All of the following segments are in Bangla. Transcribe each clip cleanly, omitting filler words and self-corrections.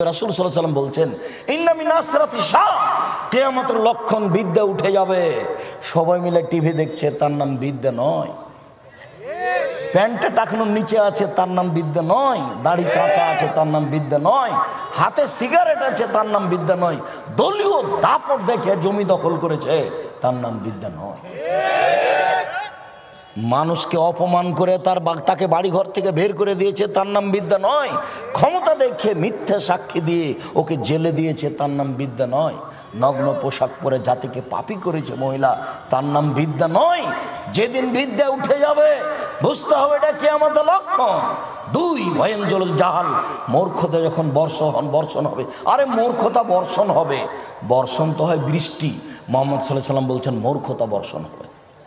রাসূল সাল্লাল্লাহু আলাইহি ওয়াসাল্লাম বলছেন, ইন্না মিন আসরাতি শাহ, কিয়ামতের লক্ষণ বিদ্যা উঠে যাবে। সবাই মিলে টিভি দেখছে, তার নাম বিদ্যা নয়। প্যান্টটা টাকানোর নিচে আছে, তার নাম বিদ্যা নয়। দাড়ি চাচা আছে, তার নাম বিদ্যা নয়। হাতে সিগারেট আছে, তার নাম বিদ্যা নয়। দলীয় দাপট দেখে জমি দখল করেছে, তার নাম বিদ্যা নয়। মানুষকে অপমান করে তাকে বাড়ি ঘর থেকে বের করে দিয়েছে, তার নাম বিদ্যা নয়। ক্ষমতা দেখে মিথ্যা সাক্ষী দিয়ে ওকে জেলে দিয়েছে, তার নাম বিদ্যা নয়। নগ্ন পোশাক পরে জাতিকে পাপী করেছে মহিলা, তার নাম বিদ্যা নয়। যেদিন বিদ্যা উঠে যাবে বুঝতে হবে এটা কিয়ামতের লক্ষণ। 2, ভয়ঞ্জল জাহাল, মূর্খতা যখন বর্ষণ হবে। আরে মূর্খতা বর্ষণ হবে, বর্ষণ তো হয় বৃষ্টি। মুহাম্মদ সাল্লাল্লাহু আলাইহি ওয়াসাল্লাম বলছেন মূর্খতা বর্ষণ হবে।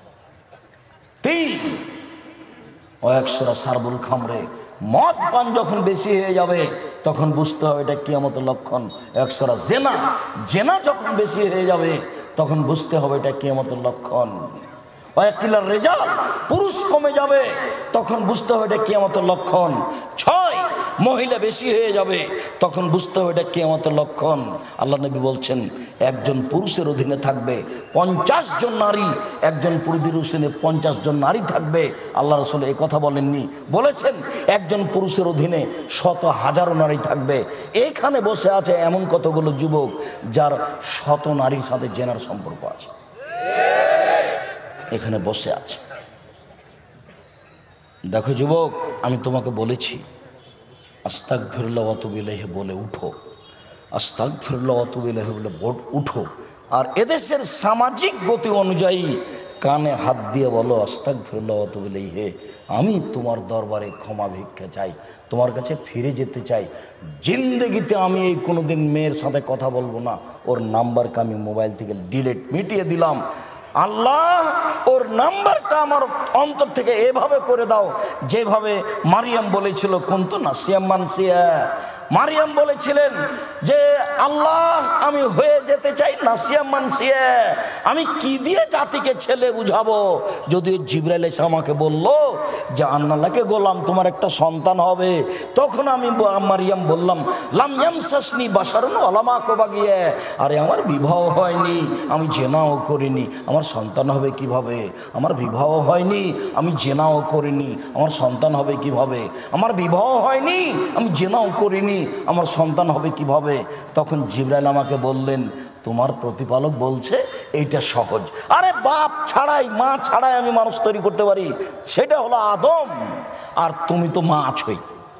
3, ওয়াকসুরা সারবুল খামরে, মদ পান যখন বেশি হয়ে যাবে তখন বুঝতে হবে এটা কিয়ামতের লক্ষণ। ওয়াকসুরা জেনা যখন বেশি হয়ে যাবে তখন বুঝতে হবে এটা কিয়ামতের লক্ষণ। ওয়াকিলার রিজাল, পুরুষ কমে যাবে তখন বুঝতে হবে এটা কিয়ামতের লক্ষণ। 6, মহিলা বেশি হয়ে যাবে তখন বুঝতে হবে এটা কিয়ামতের লক্ষণ। আল্লাহ নবী বলছেন একজন পুরুষের অধীনে থাকবে 50 জন নারী, একজন পুরুষের অধীনে 50 জন নারী থাকবে। আল্লাহ রাসূল এই কথা বলেননি, বলেছেন একজন পুরুষের অধীনে শত হাজারো নারী থাকবে। এখানে বসে আছে এমন কতগুলো যুবক যার শত নারীর সাথে জেনার সম্পর্ক আছে, এখানে বসে আছে। দেখো যুবক, আমি তোমাকে বলেছি আস্তাগফিরুল্লাহ ওয়া আতুবু ইলাইহি বলে উঠো, আস্তাগফিরুল্লাহ ওয়া আতুবু ইলাইহি বলে উঠো। আর এদেশের সামাজিক গতি অনুযায়ী কানে হাত দিয়ে বলো আস্তাগফিরুল্লাহ ওয়া আতুবু ইলাইহি, আমি তোমার দরবারে ক্ষমা ভিক্ষা চাই, তোমার কাছে ফিরে যেতে চাই। জিন্দেগিতে আমি এই কোনোদিন মেয়ের সাথে কথা বলবো না, ওর নাম্বারকে আমি মোবাইল থেকে মিটিয়ে দিলাম। আল্লাহ ওর নাম্বারটা আমার অন্তর থেকে এভাবে করে দাও যেভাবে মারিয়াম বলেছিল, কুনতু নাসিয়াম মানসিয়া। মারিয়াম বলেছিলেন যে আল্লাহ আমি হয়ে যেতে চাই নাসিয়াম মানসিয়া, আমি কি দিয়ে জাতিকে ছেলে বুঝাবো। যদিও জিবরাইল এসে আমাকে বলল যে আন্নাল্লাহকে গোলাম তোমার একটা সন্তান হবে, তখন আমি মারিয়াম বললাম লাম ইয়ামসাসনি বাশারুন ওয়া লাম আকু বাগিয়া, আরে আমার বিবাহ হয়নি, আমি জেনাও করিনি, আমার সন্তান হবে কিভাবে। আমার বিবাহ হয়নি, আমি জেনাও করিনি, আমার সন্তান হবে কিভাবে। আমার বিবাহ হয়নি, আমি জেনাও করিনি, আমার সন্তান হবে কিভাবে। তখন জিবরাইল আমাকে বললেন তোমার প্রতিপালক বলছে এইটা সহজ। আরে বাপ ছাড়াই মা ছাড়াই আমি মানুষ তৈরি করতে পারি, সেটা হলো আদম। আর তুমি তো মা আছোই,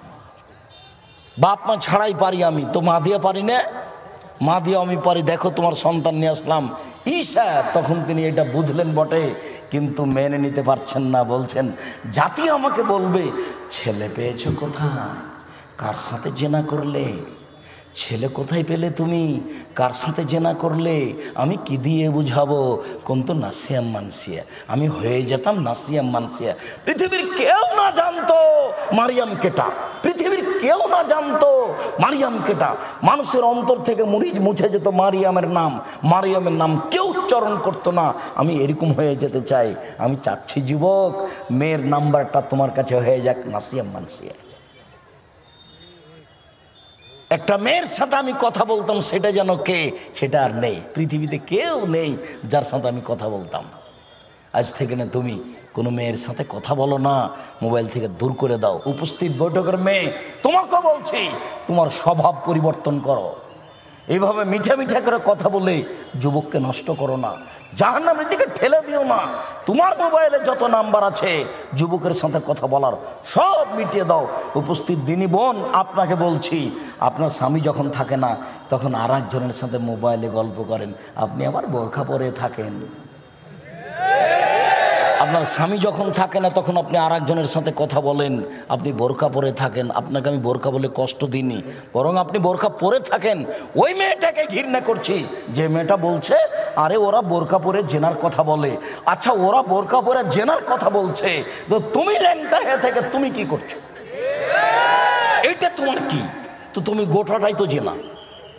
বাপ মা ছাড়াই পারি, আমি তো মা দিয়ে পারি না, মা দিয়ে আমি পারি। দেখো তোমার সন্তান নিয়ে আসলাম ঈসা। তখন তিনি এটা বুঝলেন বটে, কিন্তু মেনে নিতে পারছেন না। বলছেন জাতি আমাকে বলবে ছেলে পেয়েছো কোথায়, কার সাথে জেনা করলে, ছেলে কোথায় পেলে তুমি, কার সাথে জেনা করলে, আমি কি দিয়ে বুঝাবো। কুনতু নাসিয়াম মানসিয়া, আমি হয়ে যেতাম নাসিয়াম মানসিয়া। পৃথিবীর কেউ না জানতো মারিয়াম কেটা, পৃথিবীর কেউ না জানতো মারিয়াম কেটা। মানুষের অন্তর থেকে মুছে যেত মারিয়ামের নাম, মারিয়ামের নাম কেউ উচ্চারণ করতো না। আমি এরকম হয়ে যেতে চাই। আমি চাচ্ছি যুবক মেয়ের নাম্বারটা তোমার কাছে হয়ে যাক নাসিয়াম মানসিয়া। একটা মেয়ের সাথে আমি কথা বলতাম, সেটা যেন কে, সেটা আর নেই। পৃথিবীতে কেউ নেই যার সাথে আমি কথা বলতাম। আজ থেকে না তুমি কোনো মেয়ের সাথে কথা বলো না, মোবাইল থেকে দূর করে দাও। উপস্থিত বৈঠকের মেয়ে তোমাকে বলছি তোমার স্বভাব পরিবর্তন করো। এইভাবে মিঠা মিঠা করে কথা বলে যুবককে নষ্ট করো না, জাহান্নামের দিকে ঠেলে দিও না। তোমার মোবাইলে যত নাম্বার আছে যুবকের সাথে কথা বলার সব মিটিয়ে দাও। উপস্থিত দিনী বোন আপনাকে বলছি, আপনার স্বামী যখন থাকে না তখন আর একজনের সাথে মোবাইলে গল্প করেন, আপনি আবার বোরখা পরে থাকেন। আপনার স্বামী যখন থাকে না তখন আপনি আর একজনের সাথে কথা বলেন, আপনি বোরখা পরে থাকেন। আপনাকে আমি বোরখা বলে কষ্ট দিইনি, বরং আপনি বোরখা পরে থাকেন। ওই মেয়েটাকে ঘৃণা করছি যে মেয়েটা বলছে আরে ওরা বোরখা পরে জেনার কথা বলে। আচ্ছা ওরা বোরখা পরে জেনার কথা বলছে, তো তুমি ল্যাংটা হয়ে থেকে তুমি কি করছো, এইটা তোমার কি? তো তুমি গোটাটাই তো জেনা।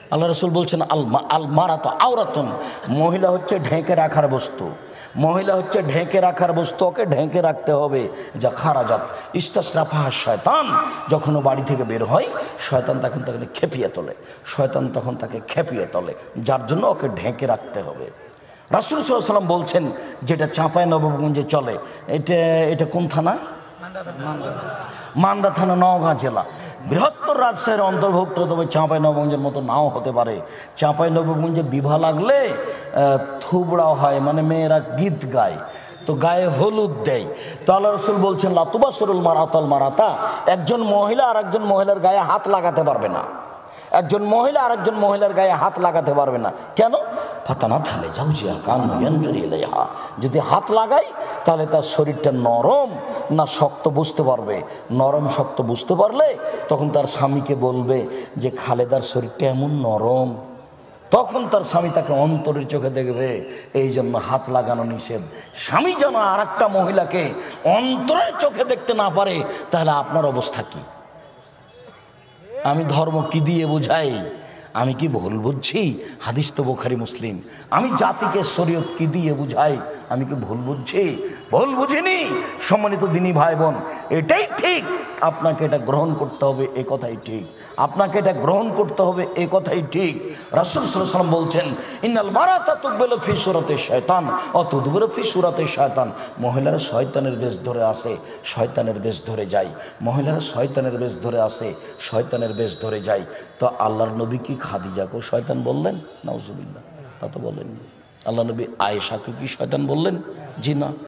আল্লাহ রসুল বলছেন আল মারাত আওরাতুন, মহিলা হচ্ছে ঢেকে রাখার বস্তু, মহিলা হচ্ছে ঢেকে রাখার বস্তু, ওকে ঢেকে রাখতে হবে। যা খারাজাত ইস্তাসরাফাহা শয়তান, যখন ও বাড়ি থেকে বের হয় শয়তান তখন তাকে খেপিয়ে তোলে, শয়তান তখন তাকে খেপিয়ে তোলে, যার জন্য ওকে ঢেকে রাখতে হবে। রাসূল সাল্লাল্লাহু আলাইহি ওয়াসাল্লাম বলছেন, যেটা চাঁপাইনবাবগঞ্জে চলে, এটা কোন থানা? মান্দা থানা, নওগাঁ জেলা, বৃহত্তর রাজশাহীর অন্তর্ভুক্ত, তবে চাঁপাইনবাবগঞ্জের মতো নাও হতে পারে। চাঁপাইনবাবগঞ্জে বিবাহ লাগলে থুবড়া হয়, মানে মেয়েরা গীত গায়, তো গায়ে হলুদ দেয়। তো আল্লাহ রসুল বলছেন লাতুবাসরুল মারাতাল মারাতা, একজন মহিলা আর একজন মহিলার গায়ে হাত লাগাতে পারবে না, একজন মহিলা আর একজন মহিলার গায়ে হাত লাগাতে পারবে না। কেন? ফাতানা থালে জাউজিয়া কান্নু ইয়ানজুরু ইলাইহা, যদি হাত লাগাই তাহলে তার শরীরটা নরম না শক্ত বুঝতে পারবে, নরম শক্ত বুঝতে পারলে তখন তার স্বামীকে বলবে যে খালেদার শরীরটা এমন নরম, তখন তার স্বামী তাকে অন্তরের চোখে দেখবে। এই জন্য হাত লাগানো নিষেধ। স্বামী যেন আর একটা মহিলাকে অন্তরের চোখে দেখতে না পারে, তাহলে আপনার অবস্থা কি? আমি ধর্ম কি দিয়ে বুঝাই? আমি কি ভুল বুঝছি? হাদিস তো বুখারী মুসলিম। আমি জাতিকে শরীয়ত কি দিয়ে বুঝাই? আমি কি ভুল বুঝছি? ভুল বুঝিনি। সম্মানিত দিনী ভাই বোন, এটাই ঠিক, আপনাকে এটা গ্রহণ করতে হবে, এ কথাই ঠিক, আপনাকে এটা গ্রহণ করতে হবে, এ কথাই ঠিক। রাসূল সাল্লাল্লাহু আলাইহি ওয়াসাল্লাম বলছেন, ইন্নাল মারাতা তুকবিলু ফি সূরাতি শয়তান ওয়া তুদবিরু ফি সূরাতি শয়তান, মহিলারা শয়তানের বেশ ধরে আসে, শয়তানের বেশ ধরে যায়, মহিলারা শয়তানের বেশ ধরে আসে, শয়তানের বেশ ধরে যায়। তো আল্লাহর নবী কি খাদিজাকেও শয়তান বললেন? নাউজুবিল্লাহ, তা তো বলেননি। আল্লাহ নবী আয়েশাকে কি শয়তান বললেন? জি না।